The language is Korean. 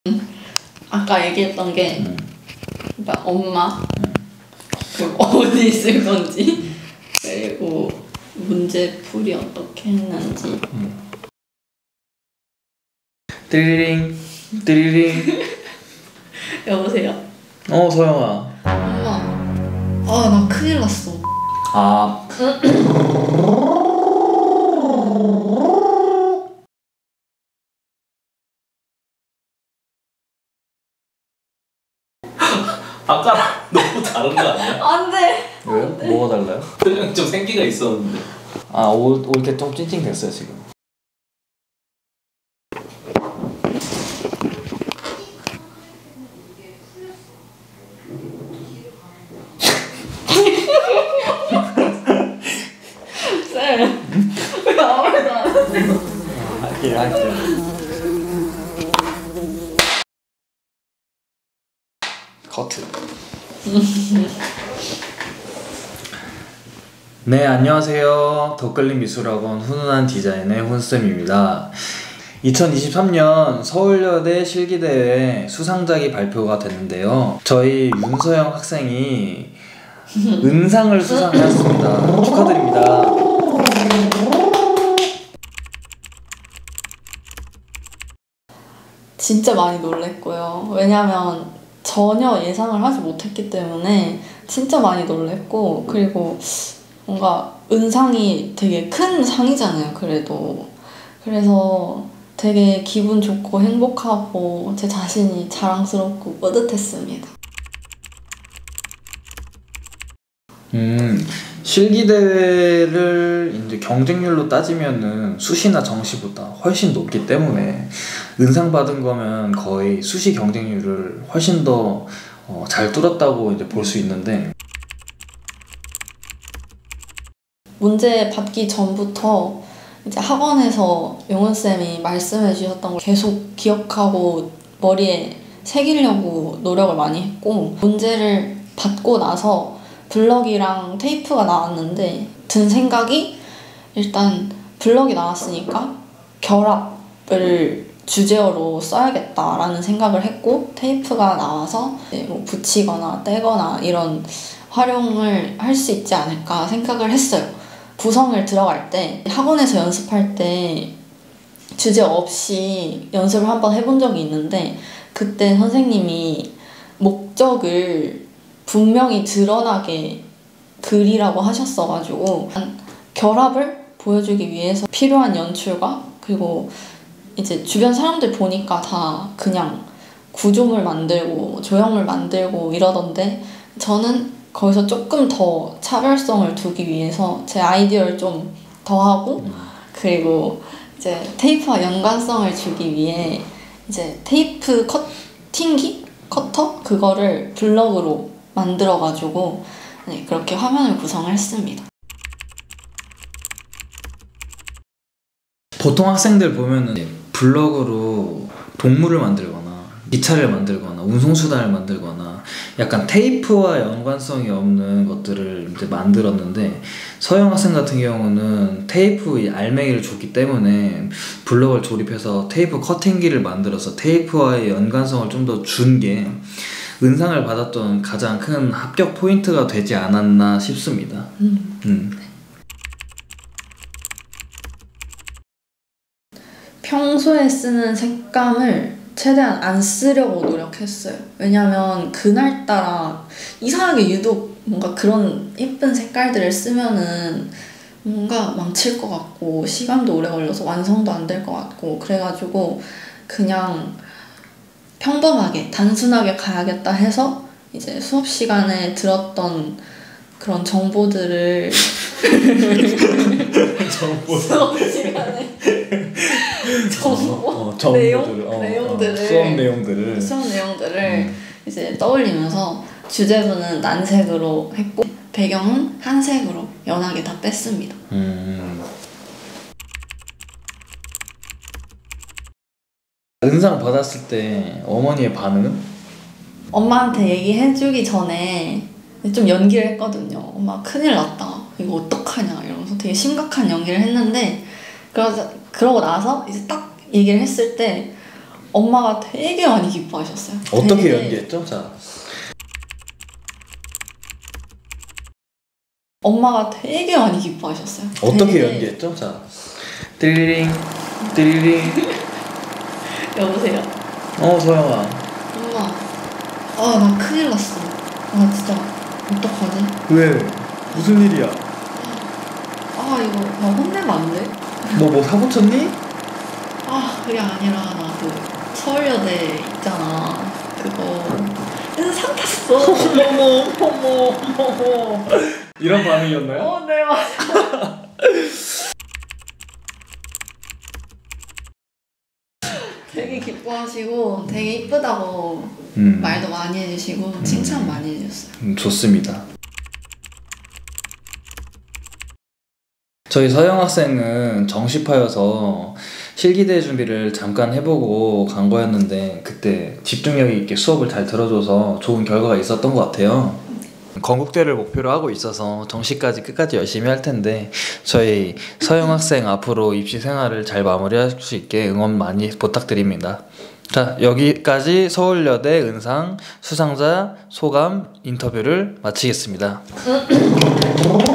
아까 얘기했던 게 그러니까 엄마 그리고 어디 있을 건지 그리고 문제풀이 어떻게 했는지. 띠리링 띠리링. 여보세요? 서영아. 엄마, 나 큰일 났어. 아까랑 너무 다른 거 아니야? 안 돼! 왜요? 뭐가 달라요? 표정이 좀 생기가 있었는데. 올 때 좀 찡찡 됐어요 지금. 쌤, 왜 아무 말도 안 하세요? 할게요. 커트. 네, 안녕하세요. 덧글림 미술학원 훈훈한 디자인의 훈쌤입니다. 2023년 서울여대 실기대회 수상작이 발표가 됐는데요. 저희 윤서영 학생이 은상을 수상했습니다. 축하드립니다. 진짜 많이 놀랬고요. 왜냐면 전혀 예상을 하지 못했기 때문에 진짜 많이 놀랬고, 그리고 뭔가 은상이 되게 큰 상이잖아요, 그래도. 그래서 되게 기분 좋고 행복하고 제 자신이 자랑스럽고 뿌듯했습니다. 실기대회를 이제 경쟁률로 따지면은 수시나 정시보다 훨씬 높기 때문에 은상 받은 거면 거의 수시 경쟁률을 훨씬 더 잘 뚫었다고 이제 볼 수 있는데, 문제 받기 전부터 이제 학원에서 용은쌤이 말씀해 주셨던 걸 계속 기억하고 머리에 새기려고 노력을 많이 했고, 문제를 받고 나서 블럭이랑 테이프가 나왔는데 든 생각이, 일단 블럭이 나왔으니까 결합을 주제어로 써야겠다라는 생각을 했고, 테이프가 나와서 뭐 붙이거나 떼거나 이런 활용을 할 수 있지 않을까 생각을 했어요. 구성을 들어갈 때, 학원에서 연습할 때 주제 없이 연습을 한번 해본 적이 있는데, 그때 선생님이 목적을 분명히 드러나게 그리라고 하셨어가지고 결합을 보여주기 위해서 필요한 연출과, 그리고 이제 주변 사람들 보니까 다 그냥 구조물 만들고 조형물 만들고 이러던데, 저는 거기서 조금 더 차별성을 두기 위해서 제 아이디어를 좀 더하고, 그리고 이제 테이프와 연관성을 주기 위해 이제 테이프 커팅기? 커터? 그거를 블럭으로 만들어가지고 그렇게 화면을 구성을 했습니다. 보통 학생들 보면은 블럭으로 동물을 만들거나 기차를 만들거나 운송수단을 만들거나 약간 테이프와 연관성이 없는 것들을 이제 만들었는데, 서영 학생 같은 경우는 테이프 알맹이를 줬기 때문에 블럭을 조립해서 테이프 커팅기를 만들어서 테이프와의 연관성을 좀 더 준 게 은상을 받았던 가장 큰 합격 포인트가 되지 않았나 싶습니다. 평소에 쓰는 색감을 최대한 안 쓰려고 노력했어요. 왜냐면 그날따라 이상하게 유독 뭔가 그런 예쁜 색깔들을 쓰면은 뭔가 망칠 것 같고 시간도 오래 걸려서 완성도 안 될 것 같고, 그래가지고 그냥 평범하게 단순하게 가야겠다 해서 이제 수업 시간에 들었던 그런 정보들을 수업 시간에 수업 내용들을 이제 떠올리면서 주제부는 난색으로 했고 배경은 한색으로 연하게 다 뺐습니다. 은상 받았을 때 어머니의 반응은? 엄마한테 얘기해주기 전에 좀 연기를 했거든요. 엄마 큰일 났다, 이거 어떡하냐 이러면서 되게 심각한 연기를 했는데, 그러고 나서 이제 딱 얘기를 했을 때 엄마가 되게 많이 기뻐하셨어요. 어떻게 되게. 연기했죠? 자. 엄마가 되게 많이 기뻐하셨어요. 어떻게 되게. 연기했죠? 자. 띠리링 띠리링. 여보세요? 서영아. 엄마, 나 큰일 났어. 나 진짜 어떡하지? 왜? 무슨 일이야? 이거 나 혼내면 안 돼? 뭐 사고 쳤니? 그게 아니라 나 그 서울여대 있잖아. 그거 인상 탔어. 어머. 이런 반응이었나요? 네 맞아. 되게 기뻐하시고 되게 이쁘다고 말도 많이 해주시고 칭찬 많이 해주셨어요. 좋습니다. 저희 서영 학생은 정시파여서 실기대 준비를 잠깐 해보고 간 거였는데 그때 집중력 있게 수업을 잘 들어줘서 좋은 결과가 있었던 것 같아요. 건국대를 목표로 하고 있어서 정시까지 끝까지 열심히 할 텐데 저희 서영 학생 앞으로 입시 생활을 잘 마무리할 수 있게 응원 많이 부탁드립니다. 자, 여기까지 서울여대 은상 수상자 소감 인터뷰를 마치겠습니다.